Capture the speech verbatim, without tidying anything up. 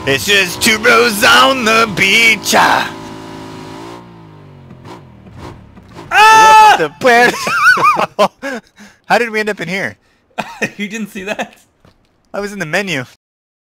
It's just two bros on the beach. Ah! Ah! The Puerto. How did we end up in here? You didn't see that? I was in the menu.